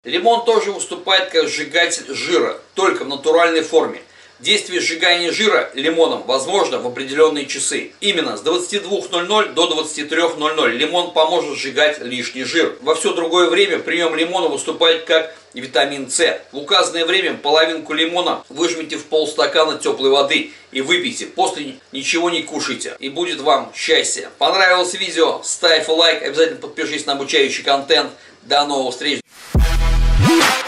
Лимон тоже выступает как сжигатель жира, только в натуральной форме. Действие сжигания жира лимоном возможно в определенные часы. Именно с 22:00 до 23:00 лимон поможет сжигать лишний жир. Во все другое время прием лимона выступает как витамин С. В указанное время половинку лимона выжмите в полстакана теплой воды и выпейте. После ничего не кушайте. И будет вам счастье. Понравилось видео? Ставь лайк, обязательно подпишись на обучающий контент. До новых встреч!